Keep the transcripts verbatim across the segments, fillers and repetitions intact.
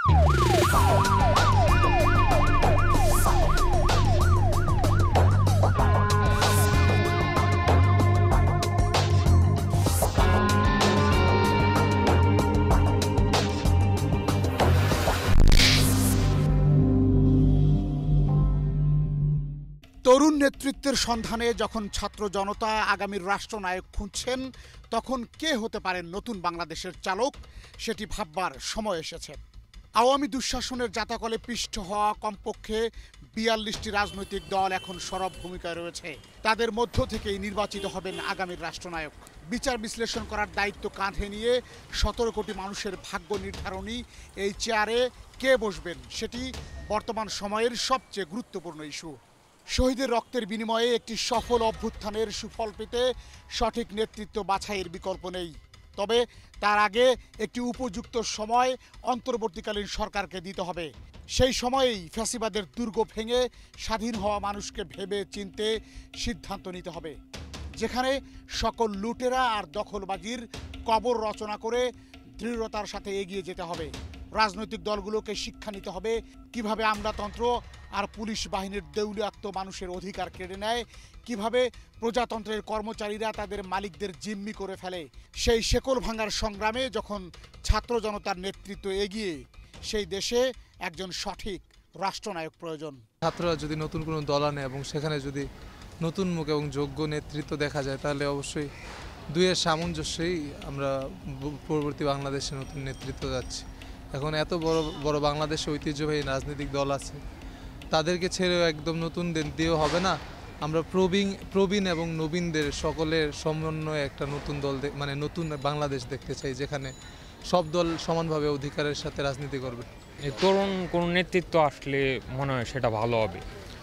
তরুণ নেতৃত্বের সন্ধানে যখন ছাত্র জনতা আগামীর রাষ্ট্রনায়ক খুঁজছেন, তখন কে হতে পারেন নতুন বাংলাদেশের চালক, সেটি ভাববার সময় এসেছে। আওয়ামী দুঃশাসনের জাতাকলে পিষ্ট হওয়া কমপক্ষে বিয়াল্লিশটি রাজনৈতিক দল এখন সরব ভূমিকায় রয়েছে। তাদের মধ্য থেকেই নির্বাচিত হবেন আগামীর রাষ্ট্রনায়ক। বিচার বিশ্লেষণ করার দায়িত্ব কাঁধে নিয়ে সতেরো কোটি মানুষের ভাগ্য নির্ধারণী এই চেয়ারে কে বসবেন, সেটি বর্তমান সময়ের সবচেয়ে গুরুত্বপূর্ণ ইস্যু। শহীদের রক্তের বিনিময়ে একটি সফল অভ্যুত্থানের সুফল পেতে সঠিক নেতৃত্ব বাছাইয়ের বিকল্প নেই। তবে তার আগে একটি উপযুক্ত সময় অন্তর্বর্তীকালীন সরকারকে দিতে হবে। সেই সময়েই ফ্যাসিবাদের দুর্গ ভেঙে স্বাধীন হওয়া মানুষকে ভেবে চিনতে সিদ্ধান্ত নিতে হবে, যেখানে সকল লুটেরা আর দখলবাজির কবর রচনা করে দৃঢ়তার সাথে এগিয়ে যেতে হবে। রাজনৈতিক দলগুলোকে শিক্ষা নিতে হবে কিভাবে আমলাতন্ত্র আর পুলিশ বাহিনীর দেউলিয়াত্ম মানুষের অধিকার কেড়ে নেয়, কিভাবে প্রজাতন্ত্রের কর্মচারীরা তাদের মালিকদের জিম্মি করে ফেলে। সেই শেকল ভাঙার সংগ্রামে যখন ছাত্র জনতার নেতৃত্ব এগিয়ে, সেই দেশে একজন সঠিক রাষ্ট্রনায়ক প্রয়োজন। ছাত্ররা যদি নতুন কোনো দল আনে এবং সেখানে যদি নতুন মুখ এবং যোগ্য নেতৃত্ব দেখা যায়, তাহলে অবশ্যই দুইয়ের সামঞ্জস্যেই আমরা পরবর্তী বাংলাদেশে নতুন নেতৃত্ব যাচ্ছি। এখন এত বড় বড় বাংলাদেশে ঐতিহ্যবাহী রাজনৈতিক দল আছে, তাদেরকে ছেড়েও একদম নতুন দিয়েও হবে না। আমরা প্রবীণ প্রবীণ এবং নবীনদের সকলের সমন্বয়ে একটা নতুন দল, মানে নতুন বাংলাদেশ দেখতে চাই, যেখানে সব দল সমানভাবে অধিকারের সাথে রাজনীতি করবে। তরুণ কোনো নেতৃত্ব আসলে মনে হয় সেটা ভালো হবে।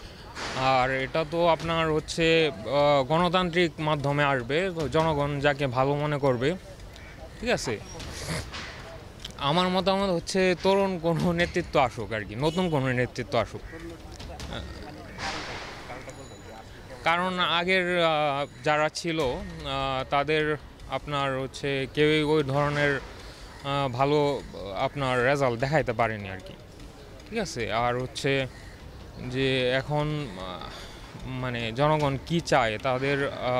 আর এটা তো আপনার হচ্ছে গণতান্ত্রিক মাধ্যমে আসবে, জনগণ যাকে ভালো মনে করবে। ঠিক আছে, আমার মতামত হচ্ছে তরুণ কোনো নেতৃত্ব আসুক আর কি, নতুন কোনো নেতৃত্ব আসুক। কারণ আগের যারা ছিল তাদের আপনার হচ্ছে কেউই ওই ধরনের ভালো আপনার রেজাল্ট দেখাইতে পারেনি আর কি। ঠিক আছে, আর হচ্ছে যে এখন মানে জনগণ কি চায়, তাদের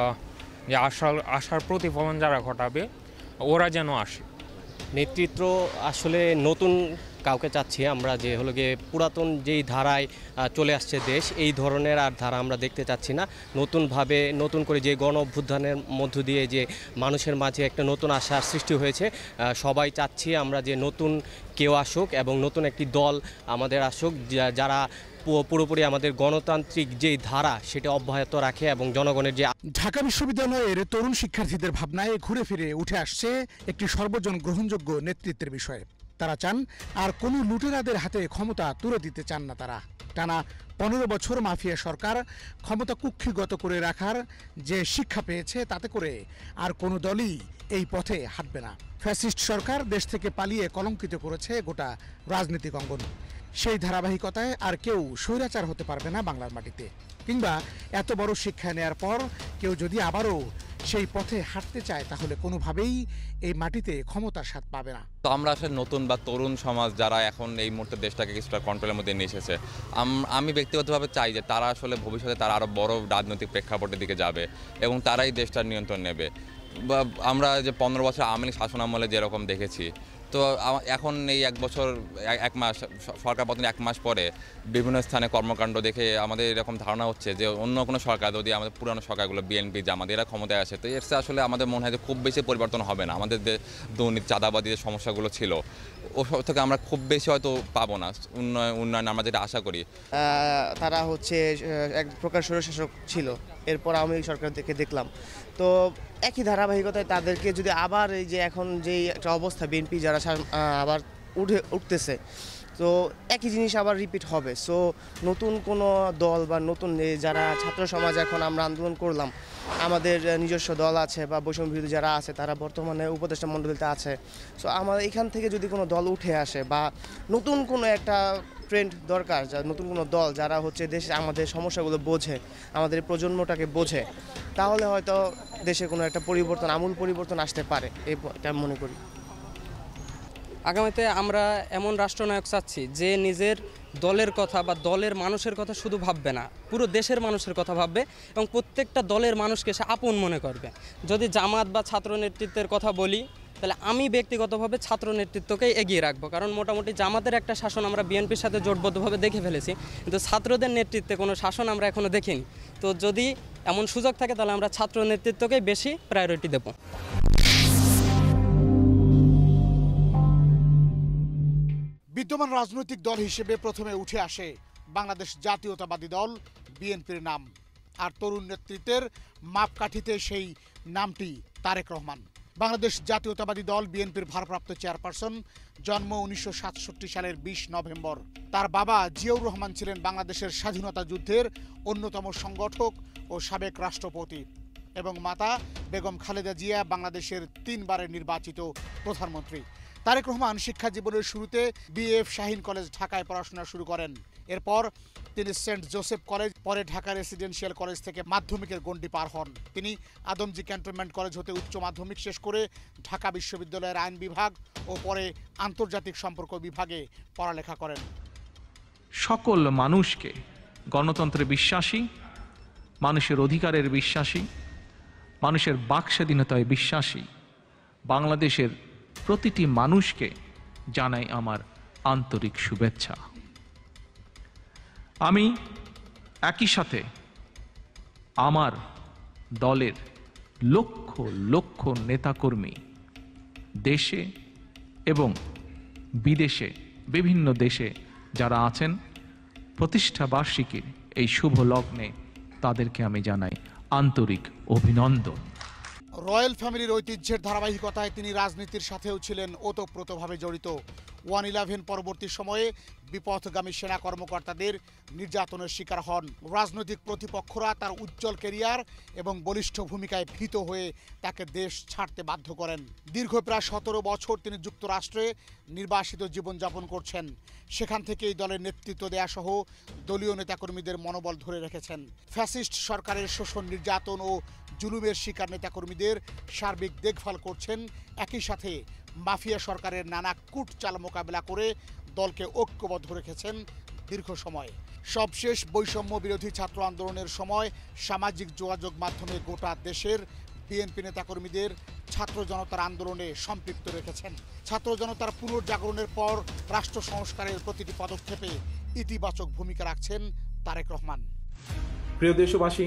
যে আশার আশার প্রতিফলন যারা ঘটাবে, ওরা যেন আসে। নেতৃত্ব আসলে নতুন কাউকে চাচ্ছি আমরা, যে হলো গিয়ে পুরাতন যেই ধারায় চলে আসছে দেশ, এই ধরনের আর ধারা আমরা দেখতে চাচ্ছি না। নতুনভাবে নতুন করে যে গণ অভ্যুত্থানের মধ্য দিয়ে যে মানুষের মাঝে একটা নতুন আশার সৃষ্টি হয়েছে, সবাই চাচ্ছি আমরা যে নতুন কেউ আসুক এবং নতুন একটি দল আমাদের আসুক, যারা পুরোপুরি আমাদের গণতান্ত্রিক যেই ধারা সেটা অব্যাহত রাখে এবং জনগণের যে। ঢাকা বিশ্ববিদ্যালয়ের তরুণ শিক্ষার্থীদের ভাবনায় ঘুরে ফিরে উঠে আসছে একটি সর্বজন গ্রহণযোগ্য নেতৃত্বের বিষয়ে। তারা চান আর কোনো লুটেরাদের হাতে ক্ষমতা তুলে দিতে চান না তারা। টানা পনেরো বছর মাফিয়া সরকার ক্ষমতা কুক্ষিগত করে রাখার যে শিক্ষা পেয়েছে, তাতে করে আর কোনো দলই এই পথে হাঁটবে না। ফ্যাসিস্ট সরকার দেশ থেকে পালিয়ে কলঙ্কিত করেছে গোটা রাজনৈতিক অঙ্গন। সেই ধারাবাহিকতায় আর কেউ স্বৈরাচার হতে পারবে না বাংলার মাটিতে। কিংবা এত বড় শিক্ষা নেয়ার পর কেউ যদি আবারও সেই পথে হাঁটতে চায়, তাহলে কোনোভাবেই এই মাটিতে ক্ষমতার স্বাদ পাবে না। তো আমরা আসলে নতুন বা তরুণ সমাজ যারা এখন এই মুহূর্তে দেশটাকে কিছুটা কন্ট্রোলের মধ্যে নিয়ে এসেছে, আমি ব্যক্তিগতভাবে চাই যে তারা আসলে ভবিষ্যতে তারা আরও বড় রাজনৈতিক প্রেক্ষাপটের দিকে যাবে এবং তারাই দেশটার নিয়ন্ত্রণ নেবে। বা আমরা যে পনেরো বছর আওয়ামী লীগ শাসনামলে যেরকম দেখেছি, তো এখন এই এক বছর এক মাস সরকার পতনের এক মাস পরে বিভিন্ন স্থানে কর্মকাণ্ড দেখে আমাদের এরকম ধারণা হচ্ছে যে অন্য কোনো সরকার যদি আমাদের পুরানো সরকারগুলো বিএনপি জামাত এরা ক্ষমতায় আসে, তো এর আসলে আমাদের মনে হয় যে খুব বেশি পরিবর্তন হবে না। আমাদের যে দুর্নীতি চাঁদাবাদী যে সমস্যাগুলো ছিল, ও সব থেকে আমরা খুব বেশি হয়তো পাবো না উন্নয়ন উন্নয়ন আমরা যেটা আশা করি। তারা হচ্ছে এক প্রকার স্বৈরশাসক ছিল, এরপর আওয়ামী লীগ সরকার থেকে দেখলাম। তো একই ধারাবাহিকতায় তাদেরকে যদি আবার এই যে এখন যেই একটা অবস্থা, বিএনপি যারা আবার উঠে উঠতেছে, তো একই জিনিস আবার রিপিট হবে। সো নতুন কোনো দল বা নতুন যারা ছাত্র সমাজ, এখন আমরা আন্দোলন করলাম, আমাদের নিজস্ব দল আছে বা বৈষম্য বিরোধী যারা আছে, তারা বর্তমানে উপদেষ্টা মণ্ডলীতে আছে। সো আমাদের এখান থেকে যদি কোনো দল উঠে আসে বা নতুন কোনো একটা ট্রেন্ড দরকার, যা নতুন কোনো দল যারা হচ্ছে দেশে আমাদের সমস্যাগুলো বোঝে, আমাদের প্রজন্মটাকে বোঝে, তাহলে হয়তো দেশে কোনো একটা পরিবর্তন, আমূল পরিবর্তন আসতে পারে, এটা মনে করি। আগামীতে আমরা এমন রাষ্ট্রনায়ক চাচ্ছি যে নিজের দলের কথা বা দলের মানুষের কথা শুধু ভাববে না, পুরো দেশের মানুষের কথা ভাববে এবং প্রত্যেকটা দলের মানুষকে সে আপন মনে করবে। যদি জামাত বা ছাত্র নেতৃত্বের কথা বলি, তাহলে আমি ব্যক্তিগতভাবে ছাত্র নেতৃত্বকেই এগিয়ে রাখবো, কারণ মোটামুটি জামাতের একটা শাসন আমরা বিএনপির সাথে জোটবদ্ধভাবে দেখে ফেলেছি, কিন্তু ছাত্রদের নেতৃত্বে কোনো শাসন আমরা এখনও দেখিনি। তো যদি এমন সুযোগ থাকে তাহলে আমরা ছাত্র নেতৃত্বকেই বেশি প্রায়োরিটি দেব। বিদ্যমান রাজনৈতিক দল হিসেবে প্রথমে উঠে আসে বাংলাদেশ জাতীয়তাবাদী দল বিএনপির নাম, আর তরুণ নেতৃত্বের মাপকাঠিতে সেই নামটি তারেক রহমান। বাংলাদেশ জাতীয়তাবাদী দল বিএনপির ভারপ্রাপ্ত চেয়ারপারসন, জন্ম উনিশশো সাতষট্টি সালের বিশ নভেম্বর। তার বাবা জিয়াউর রহমান ছিলেন বাংলাদেশের স্বাধীনতা যুদ্ধের অন্যতম সংগঠক ও সাবেক রাষ্ট্রপতি, এবং মাতা বেগম খালেদা জিয়া বাংলাদেশের তিনবারের নির্বাচিত প্রধানমন্ত্রী। তারেক রহমান শিক্ষা জীবনের শুরুতে বিএফ শাহীন কলেজ ঢাকায় পড়াশোনা শুরু করেন। এরপর তিনি সেন্ট জোসেফ কলেজ, পরে ঢাকা রেসিডেন্সিয়াল কলেজ থেকে মাধ্যমিকের গণ্ডি পার হন। তিনি আদমজী ক্যান্টনমেন্ট কলেজ হতে উচ্চ মাধ্যমিক শেষ করে ঢাকা বিশ্ববিদ্যালয়ের আইন বিভাগ ও পরে আন্তর্জাতিক সম্পর্ক বিভাগে পড়ালেখা করেন। সকল মানুষকে গণতন্ত্রে বিশ্বাসী, মানুষের অধিকারের বিশ্বাসী, মানুষের বাক স্বাধীনতায় বিশ্বাসী বাংলাদেশের প্রতিটি মানুষকে জানাই আমার আন্তরিক শুভেচ্ছা। আমি একই সাথে আমার দলের লক্ষ লক্ষ নেতাকর্মী দেশে এবং বিদেশে বিভিন্ন দেশে যারা আছেন প্রতিষ্ঠা বার্ষিকীর এই শুভ লগ্নে তাদেরকে আমি জানাই আন্তরিক অভিনন্দন। রয়্যাল ফ্যামিলির ঐতিহ্যের ধারাবাহিকতায় তিনি রাজনীতির সাথেও ছিলেন ওতপ্রোতভাবে জড়িত। ওয়ান ইলেভেন পরবর্তী সময়ে বিপথগামী সেনা কর্মকর্তাদের নির্যাতনের শিকার হন। রাজনৈতিক প্রতিপক্ষরা তার উজ্জ্বল ক্যারিয়ার এবং বলিষ্ঠ ভূমিকায় ভীত হয়ে তাকে দেশ ছাড়তে বাধ্য করেন। দীর্ঘ প্রায় সতেরো বছর তিনি যুক্তরাষ্ট্রে নির্বাসিত জীবনযাপন করছেন। সেখান থেকেই দলের নেতৃত্ব দেয়া সহ দলীয় নেতাকর্মীদের মনোবল ধরে রেখেছেন। ফ্যাসিস্ট সরকারের শোষণ, নির্যাতন ও জুলুমের শিকার নেতাকর্মীদের সার্বিক দেখভাল করছেন। একই সাথে মাফিয়া সরকারের নানা কূটচাল মোকাবেলা করে দলকে ঐক্যবদ্ধ রেখেছেন দীর্ঘ সময়। সবশেষ বৈষম্য বিরোধী ছাত্র আন্দোলনের সময় সামাজিক যোগাযোগ মাধ্যমে গোটা দেশের বিএনপি নেতাকর্মীদের ছাত্র জনতার আন্দোলনে সম্পৃক্ত রেখেছেন। ছাত্র জনতার পুনর্জাগরণের পর রাষ্ট্র সংস্কারের প্রতিটি পদক্ষেপে ইতিবাচক ভূমিকা রাখছেন তারেক রহমান। প্রিয় দেশবাসী,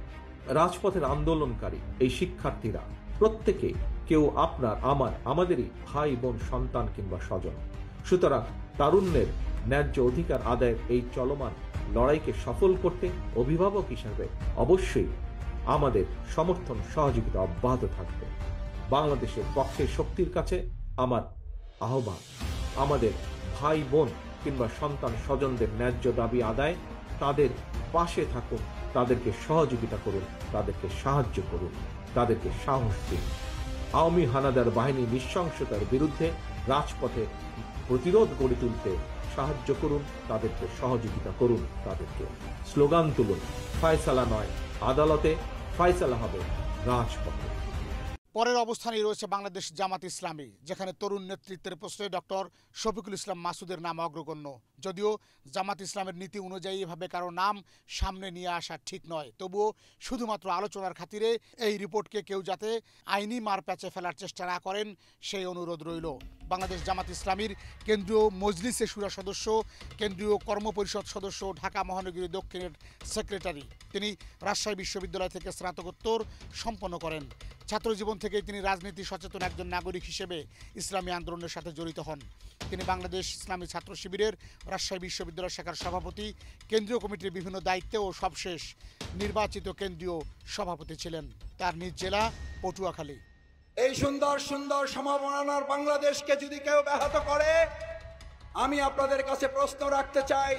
রাজপথের আন্দোলনকারী এই শিক্ষার্থীরা প্রত্যেকে কেউ আপনার, আমার, আমাদেরই ভাই বোন, সন্তান কিংবা স্বজন। সুতরাং তারুণ্যের ন্যায্য অধিকার আদায়ের এই চলমান লড়াইকে সফল করতে অভিভাবক হিসাবে অবশ্যই আমাদের সমর্থন সহযোগিতা অব্যাহত থাকবে। বাংলাদেশের পক্ষে শক্তির কাছে আমার আহ্বান, আমাদের ভাই বোন কিংবা সন্তান স্বজনদের ন্যায্য দাবি আদায়, তাদের পাশে থাকুন, তাদেরকে সহযোগিতা করুন, তাদেরকে সাহায্য করুন, তাদেরকে সাহস দিন। আওয়ামী হানাদার বাহিনী নৃশংসতার বিরুদ্ধে রাজপথে প্রতিরোধ গড়ে তুলতে সাহায্য করুন, তাদেরকে সহযোগিতা করুন, তাদেরকে স্লোগান তুলুন। ফয়সালা নয় আদালতে, ফয়সালা হবে রাজপথে। পরের অবস্থানেই রয়েছে বাংলাদেশ জামাত ইসলামী, যেখানে তরুণ নেতৃত্বের প্রশ্নে ডক্টর শফিকুল ইসলাম মাসুদের নাম অগ্রগণ্য। যদিও জামাত ইসলামের নীতি অনুযায়ী এভাবে কারো নাম সামনে নিয়ে আসা ঠিক নয়, তবুও শুধুমাত্র আলোচনার খাতিরে এই রিপোর্টকে কেউ যাতে আইনি মার প্যাচে ফেলার চেষ্টা না করেন সেই অনুরোধ রইল। বাংলাদেশ জামাত ইসলামীর কেন্দ্রীয় মজলিসে শুরা সদস্য, কেন্দ্রীয় কর্মপরিষদ সদস্য, ঢাকা মহানগরী দক্ষিণের সেক্রেটারি। তিনি রাজশাহী বিশ্ববিদ্যালয় থেকে স্নাতকোত্তর সম্পন্ন করেন। ছাত্রজীবন থেকেই তিনি রাজনীতি সচেতন একজন নাগরিক হিসেবে ইসলামী আন্দোলনের সাথে জড়িত হন। তিনি বাংলাদেশ ইসলামী ছাত্র শিবিরের রাজশাহী বিশ্ববিদ্যালয় শাখার সভাপতি, কেন্দ্রীয় কমিটির বিভিন্ন দায়িত্বে ও সবশেষ নির্বাচিত কেন্দ্রীয় সভাপতি ছিলেন। তার নিজ জেলা পটুয়াখালী। এই সুন্দর সুন্দর সম্ভাবনার বাংলাদেশকে যদি কেউ ব্যাহত করে, আমি আপনাদের কাছে প্রশ্ন রাখতে চাই,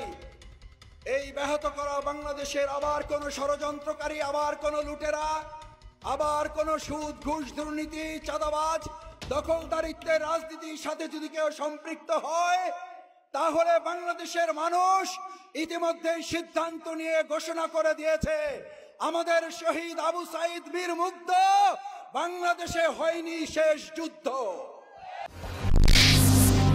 এই ব্যাহত করা বাংলাদেশের আবার কোন ষড়যন্ত্রকারী, আবার কোন লুটেরা, আবার কোন সুদ, ঘুষ, দুর্নীতি, চাঁদাবাজ, দখলদারিত্বের রাজনীতির সাথে যদি কেউ সম্পৃক্ত হয়, তাহলে বাংলাদেশের মানুষ ইতিমধ্যে সিদ্ধান্ত নিয়ে ঘোষণা করে দিয়েছে, আমাদের শহীদ আবু সাইদ বীর মুগ্ধ বাংলাদেশে হয়নি শেষ যুদ্ধ।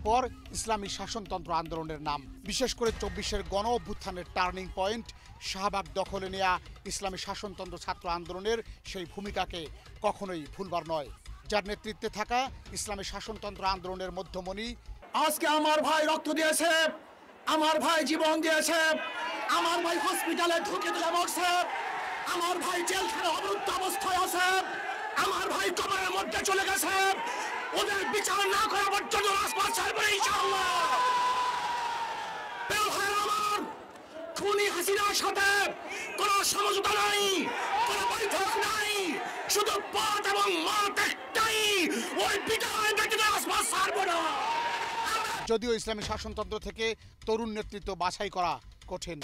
এরপর ইসলামী শাসনতন্ত্র আন্দোলনের নাম। বিশেষ করে চব্বিশের গণ অভ্যুত্থানের টার্নিং পয়েন্ট শাহবাগ দখলে নেয়া ইসলামী শাসনতন্ত্র ছাত্র আন্দোলনের সেই ভূমিকাকে কখনোই ভুলবার নয়, যার নেতৃত্বে থাকা ইসলামী শাসনতন্ত্র আন্দোলনের মধ্যমণি। আজকে আমার ভাই রক্ত দিয়েছে, আমার ভাই জীবন দিয়েছে, আমার ভাই হসপিটালে ঢুকে দিলে মরছে, আমার ভাই জেলখানে অবরুদ্ধ অবস্থায় আছে, আমার ভাই কবরের মধ্যে চলে গেছে। ওদের বিচার না করা পর্যন্ত রাজপথ ছাড়বে না ইনশাআল্লাহ। আমার খুনি হাসিনার সাথে কোনো সমঝোতা নাই, কোনো বৈঠক নাই, শুধু পথ এবং মত একটাই, ওই বিটায় ব্যতীত রাজপথ ছাড়বে না। যদিও ইসলামী শাসনতন্ত্র থেকে তরুণ নেতৃত্ব বাছাই করা কঠিন।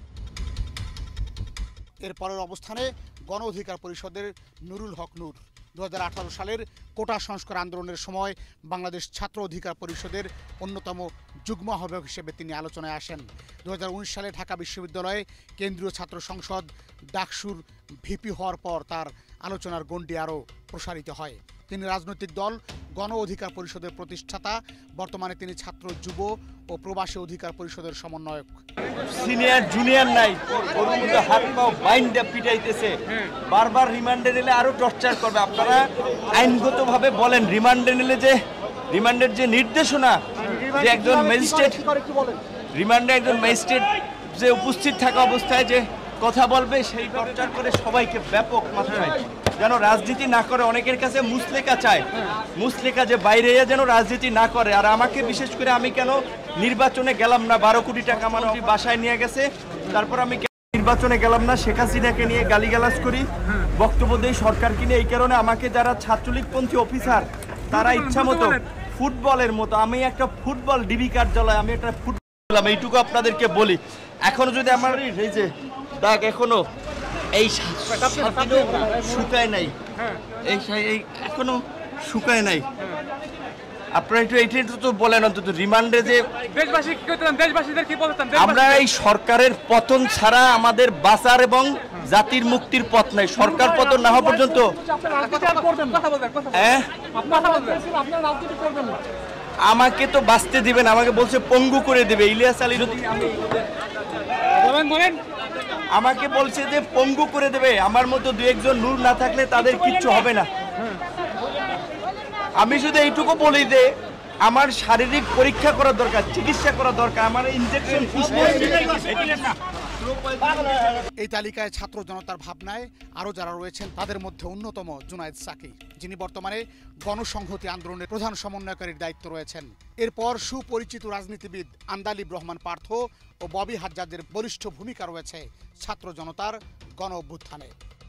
এরপরের অবস্থানে গণ অধিকার পরিষদের নুরুল হক নূর। দু হাজার আঠারো সালের কোটা সংস্কার আন্দোলনের সময় বাংলাদেশ ছাত্র অধিকার পরিষদের অন্যতম যুগ্ম আহ্বায়ক হিসেবে তিনি আলোচনায় আসেন। দু হাজার উনিশ সালে ঢাকা বিশ্ববিদ্যালয়ে কেন্দ্রীয় ছাত্র সংসদ ডাকসুর ভিপি হওয়ার পর তার আলোচনার গণ্ডি আরও প্রসারিত হয়। তিনি রাজনৈতিক দল গণ অধিকার পরিষদের প্রতিষ্ঠাতা। বর্তমানে তিনি ছাত্র, যুব ও প্রবাসী অধিকার পরিষদের সমন্বয়ক। সিনিয়র জুনিয়র নাই, ওর মধ্যে হাত পাও বাইন্ডা পিটাইতেছে, বারবার রিমান্ডে নিলে আরো টর্চার করবে। আপনারা আইনগতভাবে বলেন, রিমান্ডে নিলে যে রিমান্ডের যে নির্দেশনা, যে একজন ম্যাজিস্ট্রেট রিমান্ডে একজন ম্যাজিস্ট্রেট যে উপস্থিত থাকা অবস্থায় যে কথা বলবে, সেই টর্চার করে সবাইকে ব্যাপক মাত্রায় যেন রাজনীতি না করে। অনেকের কাছে মুসলেকা চায়, মুসলেকা যে বাইরে যেন রাজনীতি না করে। আর আমাকে বিশেষ করে আমি কেন নির্বাচনে গেলাম না, বারো কোটি টাকা আমার বাসায় নিয়ে গেছে, তারপর আমি নির্বাচনে গেলাম না, শেখ হাসিনাকে নিয়ে গালিগালাজ করি, বক্তব্য দেই সরকারকে নিয়ে। এই কারণে আমাকে যারা ছাত্রলীগপন্থী অফিসার তারা ইচ্ছা মতো ফুটবলের মতো, আমি একটা ফুটবল ডিবি কার্যালয়, আমি একটা ফুটবল, এইটুকু আপনাদেরকে বলি। এখনো যদি আমার এই যে দাগ এখনো এই শুকায় নাই, এই এখনো শুকায় নাই। আপনারা একটু এইটা তো বলেন অন্তত রিমান্ডে যে আমরা এই সরকারের পতন ছাড়া আমাদের বাঁচার এবং জাতির মুক্তির পথ নাই। সরকার পতন না হওয়া পর্যন্ত আমাকে তো বাঁচতে দিবেন, আমাকে বলছে পঙ্গু করে দেবে। ইলিয়াস আলী আমাকে বলছে যে পঙ্গু করে দেবে, আমার মতো দু একজন নূর না থাকলে তাদের কিচ্ছু হবে না। আমি শুধু এইটুকু বলি যে আমার শারীরিক পরীক্ষা করা দরকার, চিকিৎসা করা দরকার, আমার ইনজেকশন। এই তালিকায় ছাত্র জনতার ভাবনায় আরও যারা রয়েছেন তাদের মধ্যে অন্যতম জুনায়েদ সাকি, যিনি বর্তমানে গণসংহতি আন্দোলনের প্রধান সমন্বয়কারীর দায়িত্ব রয়েছেন। এরপর সুপরিচিত রাজনীতিবিদ আন্দালিব রহমান পার্থ ও ববি হাজ্জাজের বলিষ্ঠ ভূমিকা রয়েছে ছাত্র জনতার গণ অভ্যুত্থানে।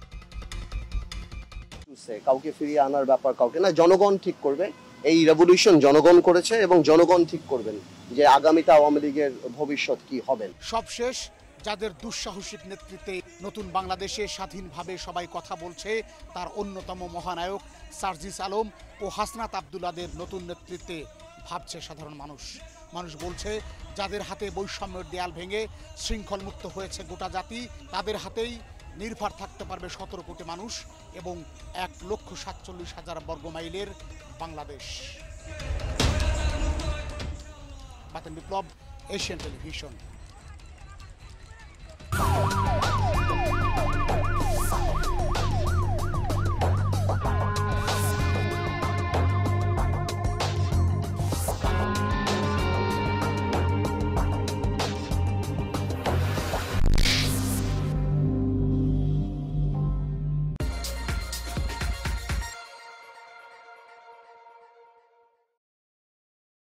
কাউকে ফিরিয়ে আনার ব্যাপার কাউকে না, জনগণ ঠিক করবে। এই রেভলিউশন জনগণ করেছে এবং জনগণ ঠিক করবেন যে আগামীতে আওয়ামী লীগের ভবিষ্যৎ কি হবেন। সবশেষ যাদের দুঃসাহসিক নেতৃত্বে নতুন বাংলাদেশে স্বাধীনভাবে সবাই কথা বলছে, তার অন্যতম মহানায়ক সার্জিস আলম ও হাসনাত আবদুল্লাদের নতুন নেতৃত্বে ভাবছে সাধারণ মানুষ। মানুষ বলছে যাদের হাতে বৈষম্যের দেয়াল ভেঙে শৃঙ্খলমুক্ত হয়েছে গোটা জাতি, তাদের হাতেই নির্ভর থাকতে পারবে সতেরো কোটি মানুষ এবং এক লক্ষ সাতচল্লিশ হাজার বর্গমাইলের বাংলাদেশ। Baten Biplob, Asian television.